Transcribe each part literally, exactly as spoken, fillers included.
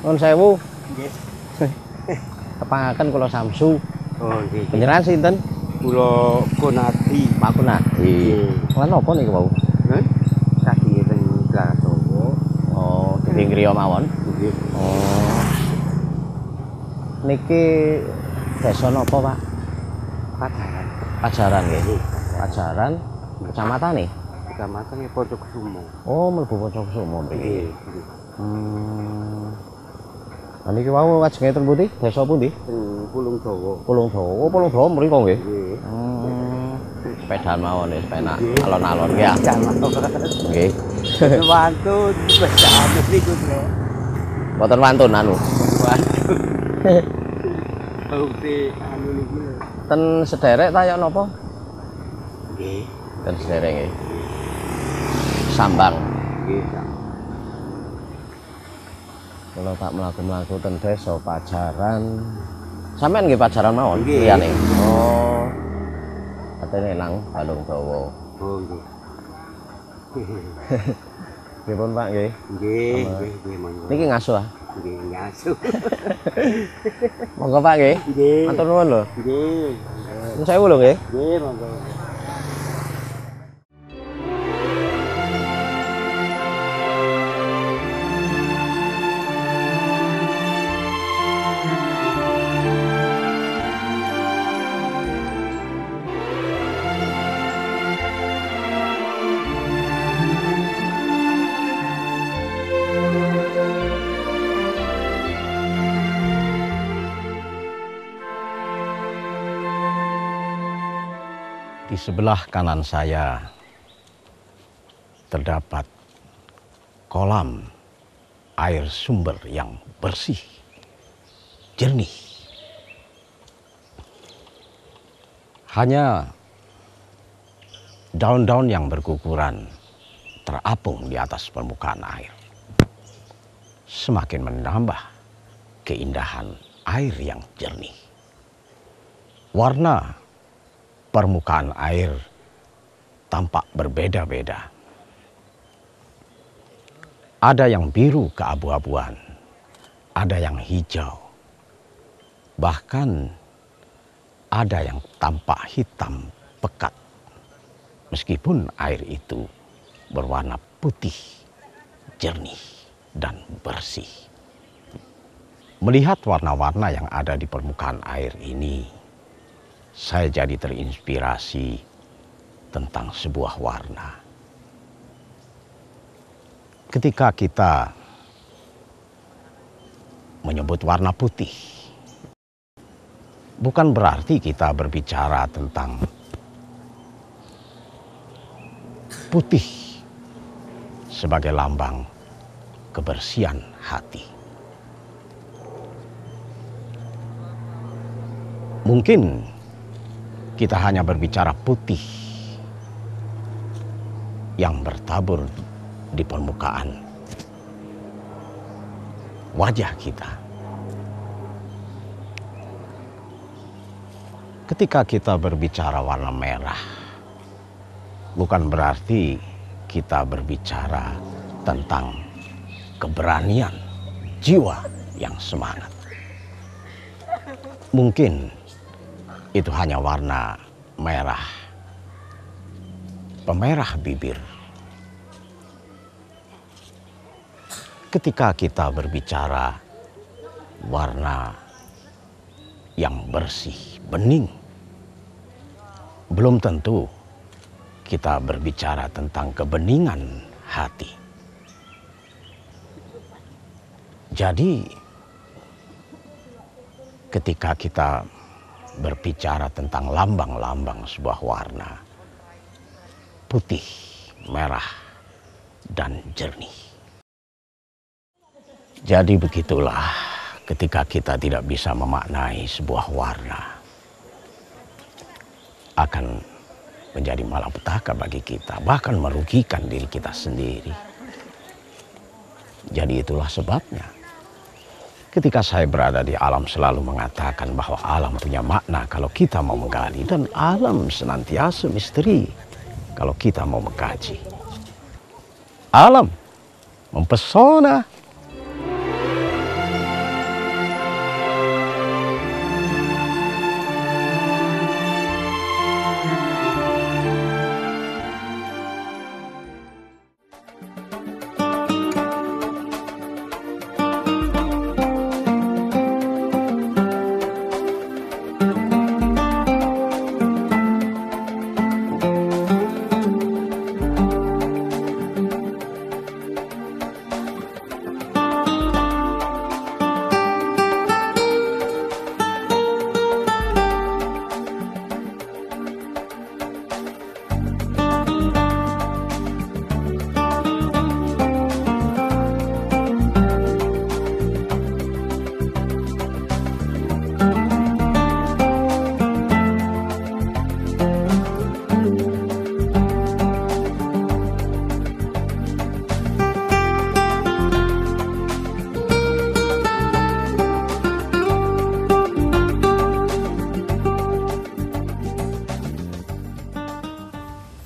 Nuwun sewu. Nggih. Kepangaken kula Samsu. Oh nggih. Panjenengan sinten? Kula Kunadi. Pak Kunadi. Lan napa niku wau? Heh. Kaki teng Glatowo. Oh, dadi griya mawon. Nggih. Oh. Niki desa napa, Pak? Pacaran. Pajaran nggih. Pajaran kecamatane. Kecamatan Pojokusumo. Oh, mlebu Pojokusumo mriki. Nggih. Hmm. Lah niki wau ajenge ten pundi? Desa pundi? Teng Pulung Dawa. Pulung Dawa. Oh, Pulung Dawa mriko nggih. Nggih. Hmm. Sepedaan mawon wis penak. Alon-alon nggih. Nggih. Wantun sepedaan niku, Tru. Mboten wantun anu. Wantun. Bukti anu niku lho. Ten sederek ta ya napa? Nggih. Ten sederek nggih. Sambang. Nggih. Kalau tak melaku-melaku ten desa Pajaran. Sampeyan nggih Pajaran mawon Nggih. liyane. Oh. Katene nang Balung Dawa. Oh nggih. Nggih pun Pak nggih. Nggih, nggih, nggih monggo. Niki ngasuh ah. Nggih, ngasuh. Monggo Pak nggih. Nggih. Matur nuwun lho. Nggih. Nuwun sewu lho nggih. Nggih, monggo. Di sebelah kanan saya terdapat kolam air sumber yang bersih, jernih. Hanya daun-daun yang berguguran terapung di atas permukaan air. Semakin menambah keindahan air yang jernih. Warna permukaan air tampak berbeda-beda. Ada yang biru keabu-abuan, ada yang hijau, bahkan ada yang tampak hitam pekat. Meskipun air itu berwarna putih, jernih, dan bersih. Melihat warna-warna yang ada di permukaan air ini, saya jadi terinspirasi tentang sebuah warna. Ketika kita menyebut warna putih, bukan berarti kita berbicara tentang putih sebagai lambang kebersihan hati. Mungkin kita hanya berbicara putih yang bertabur di permukaan wajah kita. Ketika kita berbicara warna merah, bukan berarti kita berbicara tentang keberanian, jiwa yang semangat. Mungkin itu hanya warna merah, pemerah bibir. Ketika kita berbicara warna yang bersih, bening, belum tentu kita berbicara tentang kebeningan hati. Jadi, ketika kita berbicara tentang lambang-lambang sebuah warna putih, merah, dan jernih. Jadi begitulah ketika kita tidak bisa memaknai sebuah warna, akan menjadi malapetaka bagi kita, bahkan merugikan diri kita sendiri. Jadi itulah sebabnya ketika saya berada di alam selalu mengatakan bahwa alam punya makna kalau kita mau menggali, dan alam senantiasa misteri kalau kita mau mengkaji. Alam mempesona.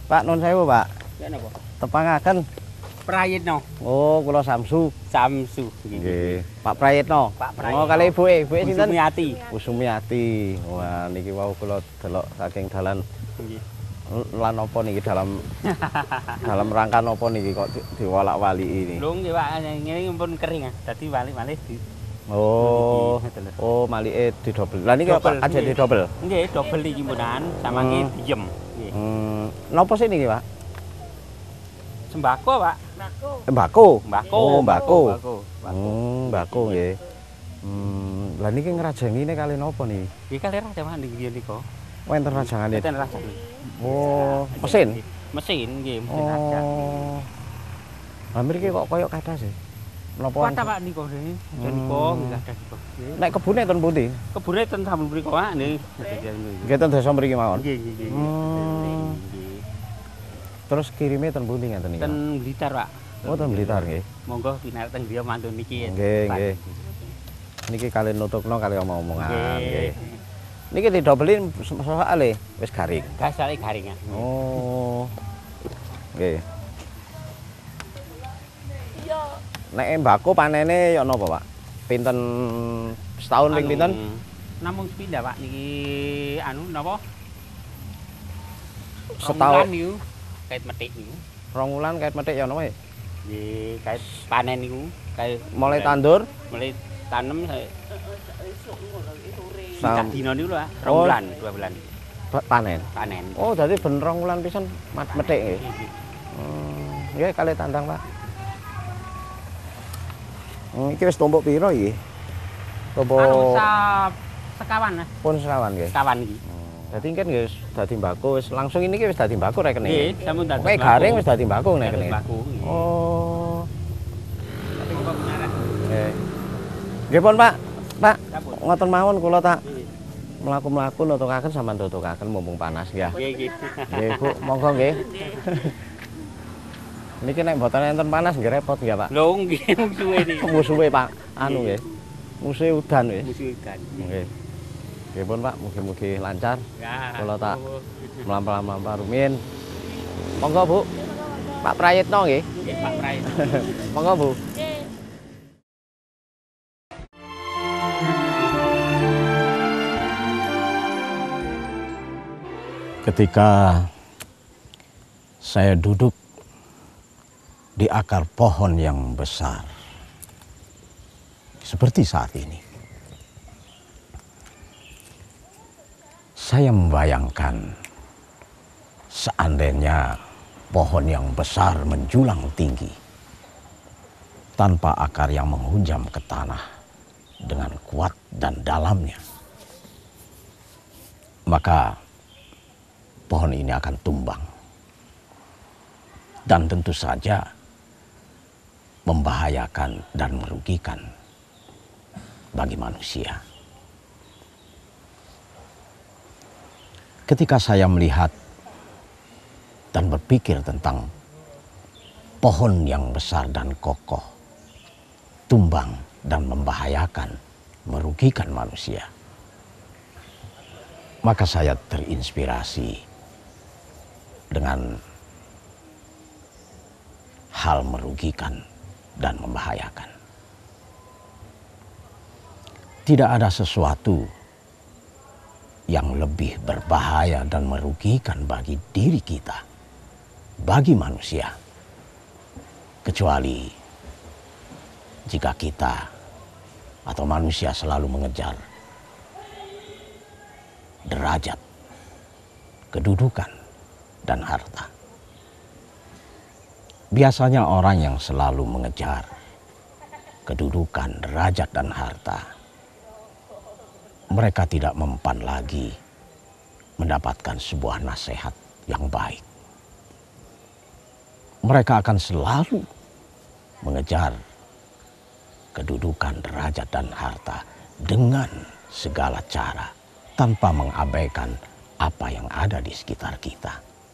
Pak nun sewu, Pak. Ya napa? Tepangaken. Prayitno. Oh, kula Samsu. Samsu. Nggih. Pak Prayitno. Pak Prayitno. Oh, kali ibuke, ibuke sinten? Sumiati. Usumiati. Wah, niki wau kula delok saking dalan. Nggih. Lan apa niki dalam dalam rangka napa niki kok di- diwalak-waliki ini? Lho nggih Pak, ngene pun kering ah. Dadi walik-walik di Oh. Niki, ngoten lho. Oh, malike didobel. Lah niki Dobel, Pak aja nggih. didobel. Nggih, dobel iki mudahan sama ki Hmm. diem. Nggih. Hmm, napa sih niki, Pak? Sembako, Pak. Eh, Mbako. Mbako. Oh, mbako. Mbako. Hmm, mbako nggih. Hmm, lah niki ngrajengine kali napa niki? Iki kali raja Pak niki niku. Wonten rajangane. Mboten raja. Oh, mesin. Mesin nggih, mesin raja. Oh. Lah mriki kok koyo kathah sih. Menapa? Kuat Pak niku nggih. Niku nggih kathah niku. Nggih. Nek kebune ten pundi? Kebune ten sampun mriku Pak nggih. Nggih ten desa mriki mawon. Nggih, nggih, nggih. Hmm. Nggih. Terus kirime ten pundi ngeten niki? Ten Blitar, Pak. Oh, ten Blitar nggih. Monggo pinarak teng dia mantu niki. Nggih, Pak. nggih. Niki kali nutupno kali omong-omongan Nggih. nggih. Niki didobelin soale wis garing. Gasale garing. ah. Oh. Nggih. Nek mbako panene ya napa, Pak? Pinten setahun ping Anu, pinten? Namung sepindah Pak niki anu napa? Setahun. Rong wulan niku kait metik niku. Rong wulan kait metik ya napa? Nggih, kait panen niku, kait Mulai tandur mulai tanem saya sam dino niku lho, Pak. Oh. Rong wulan, dua bulan ba- panen. panen. Oh, dadi ben rong wulan pisan mat- metik nggih. Hmm, nggih kali tandang, Pak. Hmm, iki wis tumpuk piro iki? Tumpuk Anu sa sekawan, Mas. pun sekawan nggih. Sekawan iki. Dadi kan wis dadi mbako wis langsung ini ki wis dadi mbako rekene. Nggih, sampun dados. Oke, garing wis dadi mbako dados rekene. mbako. nggih. Oh. Tapi kok benaran. Nggih. Nggih pun, Pak. Pak, Sampun. ngoten mawon kula tak Nggih. mlaku-mlaku nutukaken sampean tutukaken mumpung panas ya. Nggih, nggih. Nggih, Bu, monggo nggih. Niki nek mboten enten panas nggih repot nggih, Pak. Lho nggih musuhe niki. Musuhe, Pak. Anu nggih. Musuhe udan wis. Musuh ikan. Nggih. Nggih pun, Pak, mugi-mugi lancar. Ya. Kula tak mlampah-mlampah rumiyin. Monggo, Bu. Pak Prayitno nggih. Nggih, Pak Prai. Monggo, Bu. Ketika saya duduk di akar pohon yang besar, seperti saat ini, saya membayangkan seandainya pohon yang besar menjulang tinggi, tanpa akar yang menghunjam ke tanah dengan kuat dan dalamnya, maka pohon ini akan tumbang. Dan tentu saja membahayakan dan merugikan bagi manusia. Ketika saya melihat dan berpikir tentang pohon yang besar dan kokoh, tumbang dan membahayakan, merugikan manusia, maka saya terinspirasi dengan hal merugikan dan membahayakan. Tidak ada sesuatu yang lebih berbahaya dan merugikan bagi diri kita, bagi manusia, kecuali jika kita atau manusia selalu mengejar derajat, kedudukan, dan harta. Biasanya orang yang selalu mengejar kedudukan, derajat, dan harta, mereka tidak mempan lagi mendapatkan sebuah nasihat yang baik. Mereka akan selalu mengejar kedudukan, derajat, dan harta dengan segala cara, tanpa mengabaikan apa yang ada di sekitar kita.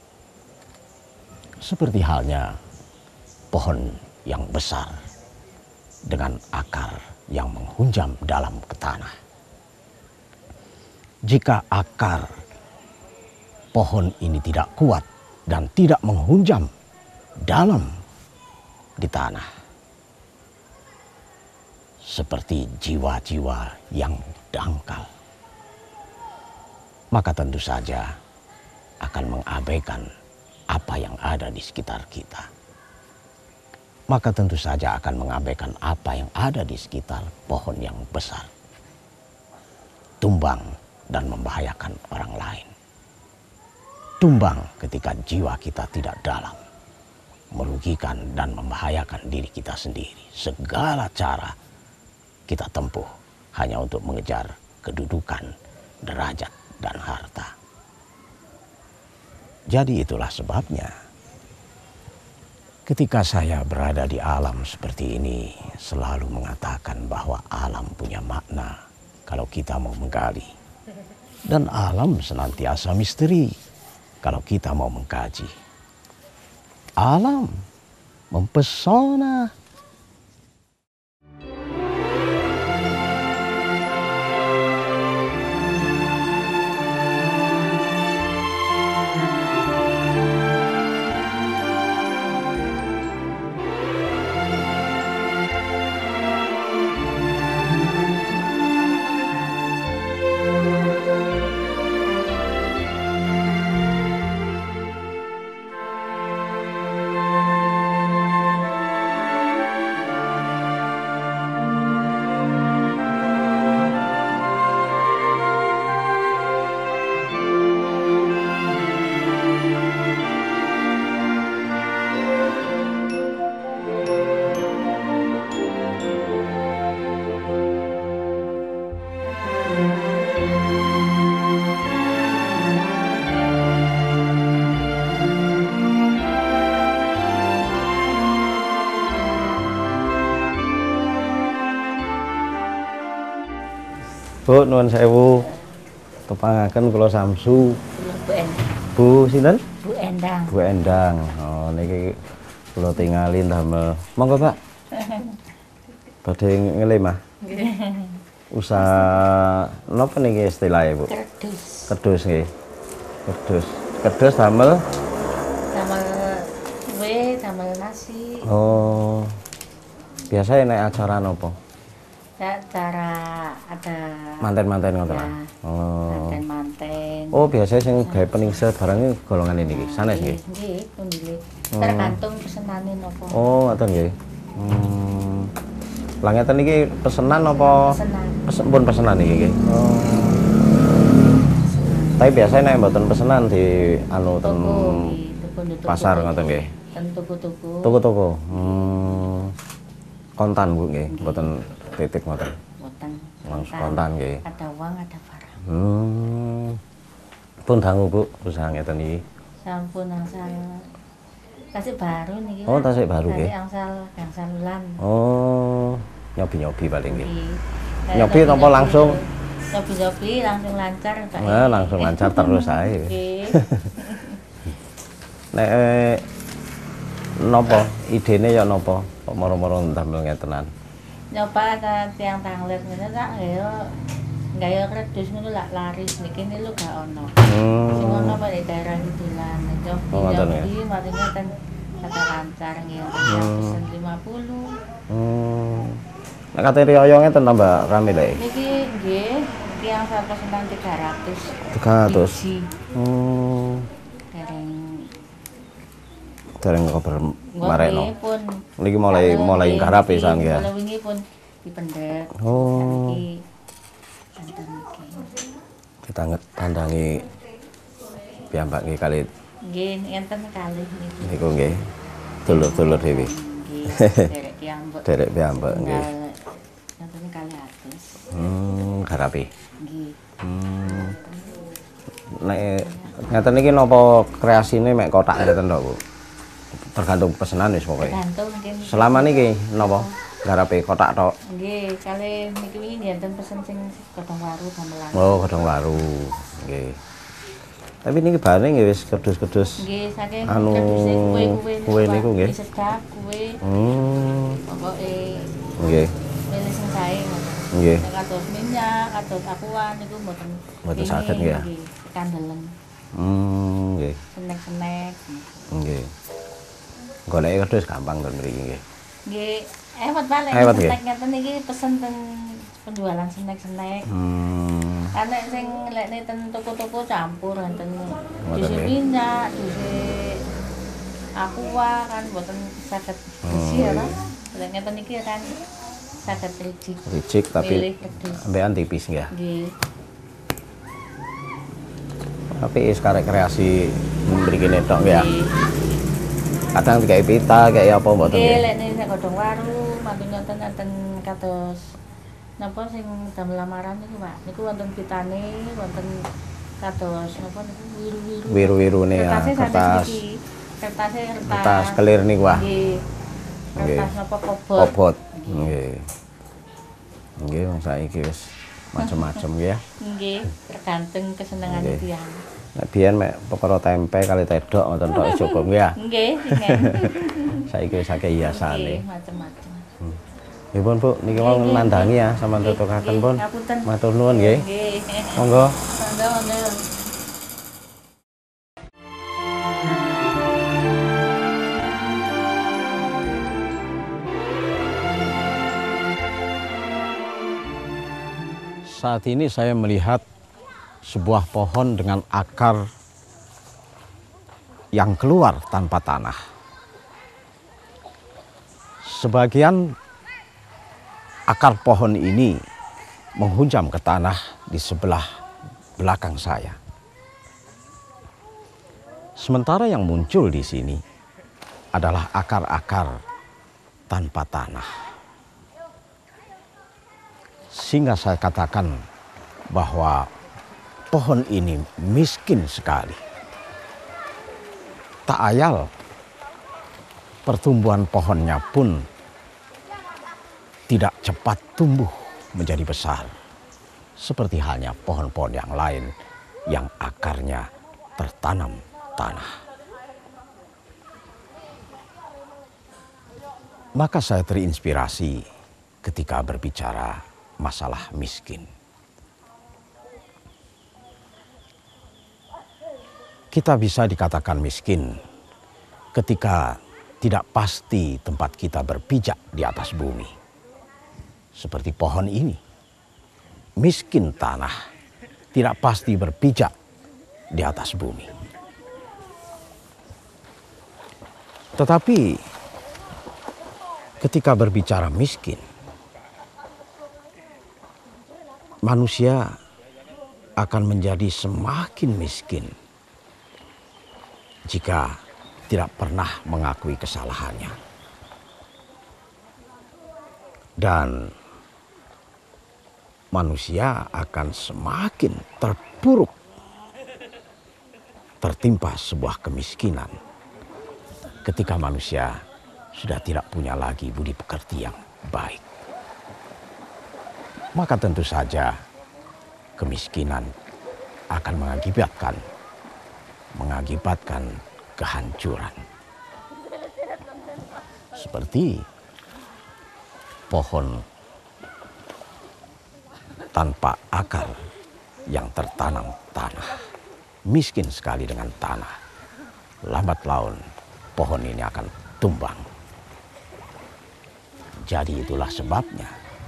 Seperti halnya pohon yang besar dengan akar yang menghunjam dalam ke tanah. Jika akar pohon ini tidak kuat dan tidak menghunjam dalam di tanah. Seperti jiwa-jiwa yang dangkal. Maka tentu saja akan mengabaikan apa yang ada di sekitar kita. Maka tentu saja akan mengabaikan apa yang ada di sekitar pohon yang besar. Tumbang dan membahayakan orang lain. Tumbang ketika jiwa kita tidak dalam. Merugikan dan membahayakan diri kita sendiri. Segala cara kita tempuh hanya untuk mengejar kedudukan, derajat, dan harta. Jadi itulah sebabnya ketika saya berada di alam seperti ini selalu mengatakan bahwa alam punya makna kalau kita mau menggali. Dan alam senantiasa misteri kalau kita mau mengkaji. Alam mempesona. Bu, nuwun sewu. Kepangaken kula samsu. Bu Endang. Bu sinten? Bu Endang. Bu Endang. Oh niki kula tingali damel. Monggo, Pak. Badhe ngelemah. Usaha napa niki istilahnya, Bu? Kerdus. Kedus nggih. Kedus. Kedus damel Damel kue, damel nasi. oh. Biasanya naik acara napa? Cara ada Manten-manten ngoten ya, lah. Oh. manten-manten. Oh, biasanya sing gawe peningset barangnya golongan ini nggih. Sanes nggih. Nggih, nggih. Tergantung pesenane napa. Oh, ngoten nggih. Hmm. Lah ngeten iki pesenan apa? Pesenan. Pesen pun pesenan iki nggih. Oh. Tapi biasanya nek mboten pesenan di anu ten Toko, nggih, toko-toko. pasar ngoten nggih. Ten toko-toko. Toko-toko. Hmm. Kontan Bu nggih, mboten titip ngoten. Boten. Langsung kontan nggih. Ada uang, ada barang. Hmm. Pun dangu Bu, usaha ngeten iki. Sampun angsal tasik baru niki. Oh, Pak. tasik baru nggih. Tasik angsal gangsal wulan. Oh, nyobi-nyobi paling nggih. Nggih. Nyobi tanpa langsung? Nyobi-nyobi langsung lancar Pak. Nah, langsung lancar terus ae. Nggih. Nek eh, napa idene ya napa kok moro-moro ndamel ngetenan? Nyoba ada tiang tanglet ngene tak ya gaya kredus ngono lak laris niki ini lho gak ono. Hmm. Sing ono Pak di daerah Kidulan. Nyobi Oh, ngoten ya? nyobi maringe ten kata lancar nggih. Hmm. Pesen lima puluh. Hmm. Nek kate riyo ngeten tambah rame lho. Niki nggih tiang saya pesenan tiga ratus. tiga ratus. Biji. Hmm. Dereng Dereng kabar mareno. Nggih pun Niki mulai kalau mulai nggih, garap niki, pisan ya. Kalau wingi pun dipendhet. Oh. Niki enten niki. Kita tandangi piyambak nggih kali Nggih enten kalih niki. niku nggih. Dulur-dulur dhewe. Nggih derek piyambak. Derek piyambak nggih. Enten kalih atus. Hmm, garapi. Nggih. Hmm. Nek ngeten iki napa kreasine mek kotak ngeten tok, Bu? Tergantung pesanan wis pokoke. Tergantung mungkin. Selama niki napa garape kotak tok? Nggih, kalih niki wingi enten pesen sing godhong waru gamelan. Oh, godhong waru. Nggih. Tapi niki bahane nggih wis kedus-kedus. Nggih, saking Anu, keduse kue-kue kue niku nggih. sedap kue. Hmm. Pokoke Nggih. milih sing sae ngoten. Nggih. Nek kados minyak, kados akuan niku mboten. Mboten ini, saged nggih ya? nggih, kandelen. Hmm, nggih. Snack-snack. Nggih. Goleke wedhus gampang ten mriki nggih. Nggih, ewet balik Ewet, nggih. snack ngeten iki pesen ten penjualan snack-snack. Hmm. Karena sing lekne ten toko-toko campur enten Ngoten dhisik nggih. minyak, dhisik aqua kan mboten saged besi Oh, ya, iya. Mas. Lek ngeten iki kan saged ricik. Ricik tapi Milih wedhus. ambekan tipis nggih. Nggih. Tapi sekarang kreasi mriki tok nggih ya. Nggih. Kadang dikai pita kayak apa mboten Nggih, nggih. lek ning godhong waru, mangke ngoten enten kados napa sing damel lamaran niku, Pak. Niku wonten pitane, wonten kados napa niku wiru-wiru. Wiru-wirune ya, Kertasnya sanes kertas. iki. Kertasnya kertas. Kertas kelir niku wah. Nggih. Nggih. Kertas napa kobot. Kobot. Nggih. Nggih wong saiki wis macam-macam ya. Nggih, tergantung kesenengane Nggih. tiyang. Nek biyen mek perkara tempe kali tedok ngoten tok cukup nggih ya. Nggih, singen. Saiki wis akeh hiasane. Nggih, macam-macam. Nggih pun Bu, niki mau Nggih, nandangi ya sama Nggih, tutukaken nggih, pun. ngapunten. Matur nuwun nggih. Nggih. Monggo. Monggo, monggo. Saat ini saya melihat sebuah pohon dengan akar yang keluar tanpa tanah. Sebagian akar pohon ini menghunjam ke tanah di sebelah belakang saya. Sementara yang muncul di sini adalah akar-akar tanpa tanah. Sehingga saya katakan bahwa pohon ini miskin sekali. Tak ayal pertumbuhan pohonnya pun tidak cepat tumbuh menjadi besar. Seperti halnya pohon-pohon yang lain yang akarnya tertanam tanah. Maka saya terinspirasi ketika berbicara masalah miskin. Kita bisa dikatakan miskin ketika tidak pasti tempat kita berpijak di atas bumi. Seperti pohon ini, miskin tanah, tidak pasti berpijak di atas bumi. Tetapi ketika berbicara miskin, manusia akan menjadi semakin miskin jika tidak pernah mengakui kesalahannya. Dan manusia akan semakin terpuruk, tertimpa sebuah kemiskinan ketika manusia sudah tidak punya lagi budi pekerti yang baik. Maka tentu saja kemiskinan akan mengakibatkan mengakibatkan kehancuran. Seperti pohon tanpa akar yang tertanam tanah, miskin sekali dengan tanah. Lambat laun pohon ini akan tumbang. Jadi itulah sebabnya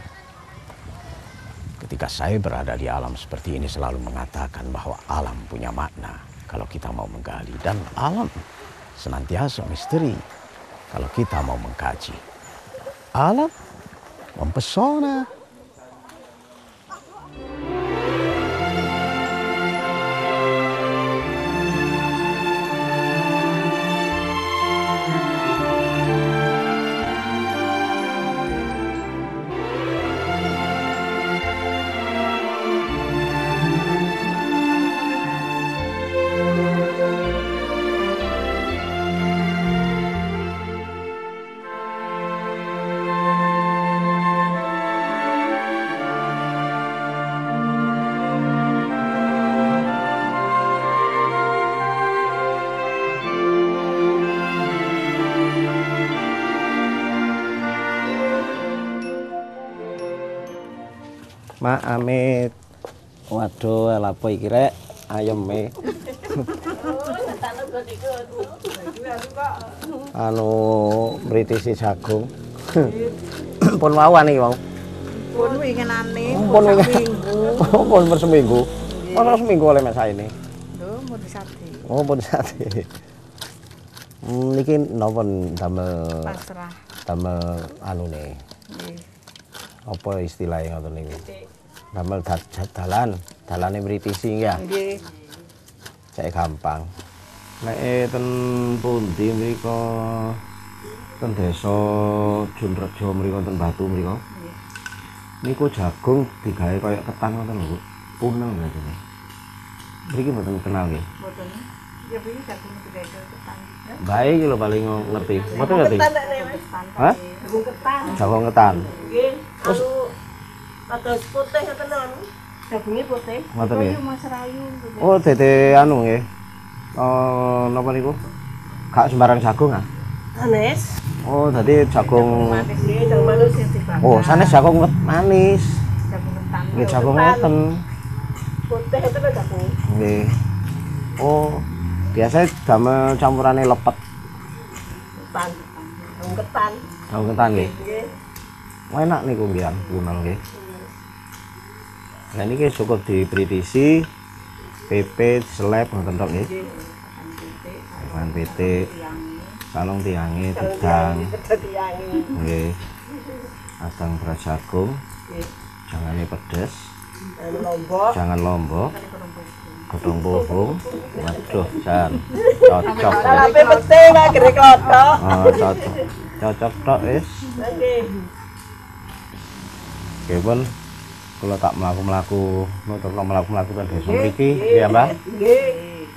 ketika saya berada di alam seperti ini selalu mengatakan bahwa alam punya makna kalau kita mau menggali, dan alam senantiasa misteri kalau kita mau mengkaji. Alam mempesona. Mak amit. Waduh, lapo iki rek? Ayem e. anu mritisi jagung. Pun mawon iki, Wong. Pun winginane, Pun pun wingi- seminggu. Oh, pun per seminggu. Ora seminggu oleh mek saene. Lho, mun sate. Oh, pun sate. Hmm, niki napa damel Pasrah. damel anune. Nggih. Apa istilahnya ngoten niku? Damel da- dalan, dalane mritisi ya. Nggih. Cek gampang. Nek eh, ten pundi mriko ten desa Junrejo mriko ten Batu mriko. Niku jagung digawe kaya ketan ngoten lho, Bu. Puneng berarti. Mriki mboten kenal nggih. Mboten. Ya piye jagung digawé ketan. Bae iki lho paling ngerti. Mboten ngerti. Ketan nek rene. Hah? Jagung ketan. Jagung ketan. Nggih. Anu kados putih ngoten lho. Jagungnya putih. Ngoten nggih. Mas Rayu. Oh, dede anu nggih. Oh, napa niku? Gak sembarang jagung ah. Anes. Oh, dadi jagung. Manis nggih, jagung manis sing dibakar. Oh, sanes jagung wet manis. Jagung ketan. Nggih jagung ngeten. Putih itu lho jagung. Nggih. Oh, biasa damel campurane lepet. Ketan. Jagung ketan. Jagung ketan nggih. Nggih. Enak niku mbiyen punel nggih. Lah niki cukup dibritisi, pepe, seleb ngoten tok nggih. Dengan pitik, salong tiange, gedang. Nggih. Asang beras jagung. Jangane pedes. Lombok. Jangan lombok. Godhong pohong. Waduh, jan. Cocok. ya. Tapi penting nek kira klothok. Oh, cocok. Cocok tok wis. Nggih. Nggih pun kula tak mlaku-mlaku, nutur mlaku-mlaku ten desa mriki, ya Mbah. Nggih.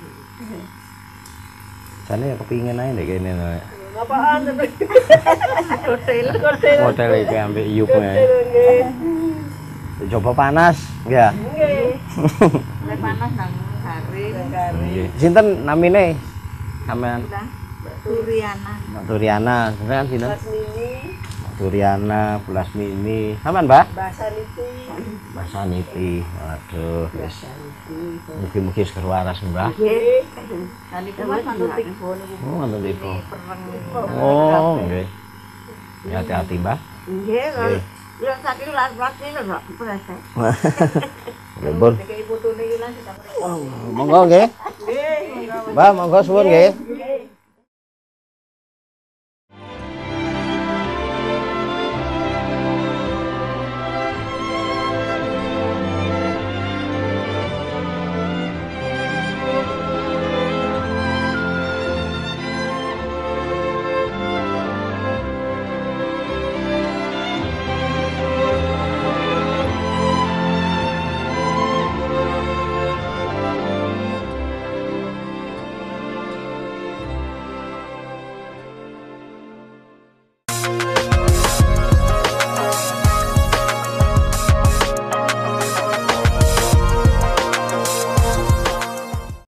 Jane ya kepingin ae ndek kene. Nek. Apaan? Hotel. Hotel. Model iki ambek iyupe. Nggih. Coba panas, ya. Nggih. Lek panas nang garing. Nggih. Sinten namine? Sampean Turiana. Mbak Turiana, sampean sinten? Mini. Turiana, Bulas Mini. Sampean, Mbak? Bahasa Niti. Mbak Saniti. Waduh, wis. Mugi-mugi seger waras, Mbah. Nggih. Kali kuwi manut tiga niku. Oh, ngoten niku. Pereng. Oh, nggih. Ya, hati-hati, Mbah. Nggih. Nggih. Ya saking las-las iki lho, prese. Nggih, Pun. Iki putune iki lan sedang. Monggo nggih. Nggih. Mbah, monggo suwun nggih.